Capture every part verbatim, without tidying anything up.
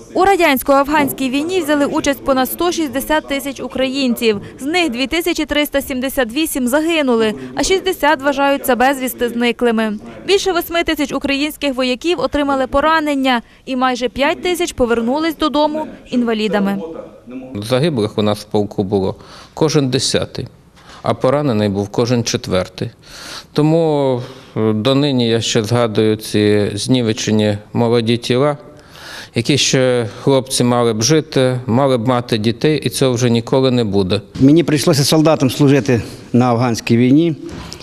У радянсько-афганській війні взяли участь понад сто шістдесят тисяч українців. З них дві тисячі триста сімдесят вісім загинули, а шістдесят вважаються безвісти зниклими. Більше восьми тисяч українських вояків отримали поранення і майже п'ять тисяч повернулись додому інвалідами. Загиблих у нас в полку було кожен десятий, а поранений був кожен четвертий. Тому донині я ще згадую ці знівечені молоді тіла, які ще хлопці мали б жити, мали б мати дітей, і цього вже ніколи не буде. Мені прийшлося солдатом служити на афганській війні.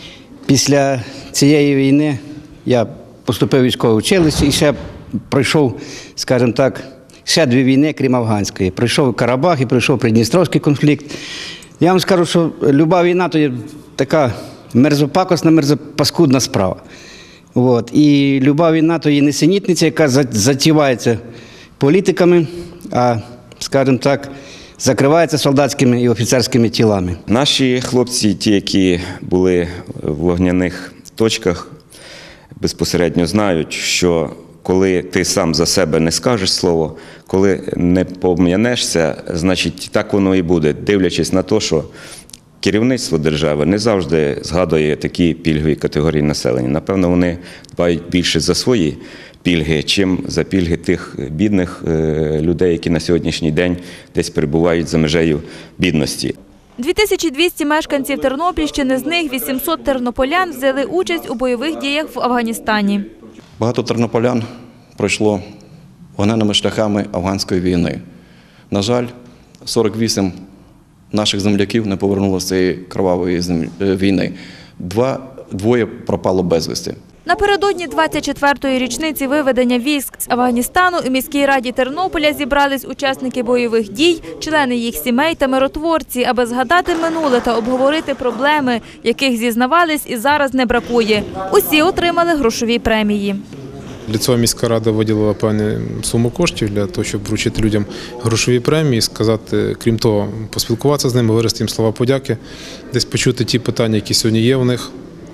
Після цієї війни я поступив в військове училище і ще пройшов, скажімо так, ще дві війни, крім афганської. Пройшов Карабах і пройшов Придністровський конфлікт. Я вам скажу, що люба війна – то є така мерзопакосна, мерзопаскудна справа. От. І люба війна – то є несенітниця, яка затівається політиками, а, скажімо так, закривається солдатськими і офіцерськими тілами. Наші хлопці, ті, які були в вогняних точках, безпосередньо знають, що коли ти сам за себе не скажеш слово, коли не пом'янешся, значить так воно і буде, дивлячись на те, що керівництво держави не завжди згадує такі пільгові категорії населення. Напевно, вони дбають більше за свої пільги, чим за пільги тих бідних людей, які на сьогоднішній день десь перебувають за межею бідності. дві тисячі двісті мешканців Тернопільщини, з них вісімсот тернополян взяли участь у бойових діях в Афганістані. Багато тернополян пройшло вогненними шляхами афганської війни. На жаль, сорок вісім наших земляків не повернулося з цієї кровавої війни. Два, двоє пропало безвісти. Напередодні двадцять четвертої річниці виведення військ з Афганістану у міській раді Тернополя зібрались учасники бойових дій, члени їх сімей та миротворці, аби згадати минуле та обговорити проблеми, яких зізнавались і зараз не бракує. Усі отримали грошові премії. Для цього міська рада виділила певну суму коштів для того, щоб вручити людям грошові премії, сказати, крім того, поспілкуватися з ними, виразити їм слова подяки, десь почути ті питання, які сьогодні є у них,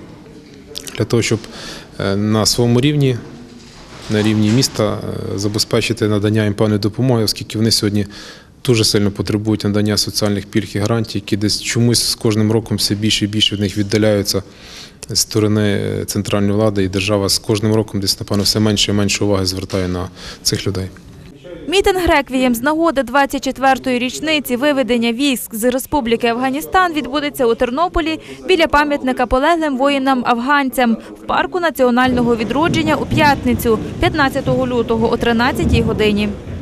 для того, щоб на своєму рівні, на рівні міста забезпечити надання їм певної допомоги, оскільки вони сьогодні дуже сильно потребують надання соціальних пільг і гарантій, які десь чомусь з кожним роком все більше і більше від них віддаляються з сторони центральної влади, і держава з кожним роком десь, напевно, все менше і менше уваги звертає на цих людей. Мітинг-реквієм з нагоди двадцять четвертої річниці виведення військ з Республіки Афганістан відбудеться у Тернополі біля пам'ятника полеглим воїнам-афганцям в парку національного відродження у п'ятницю, п'ятнадцятого лютого о тринадцятій годині.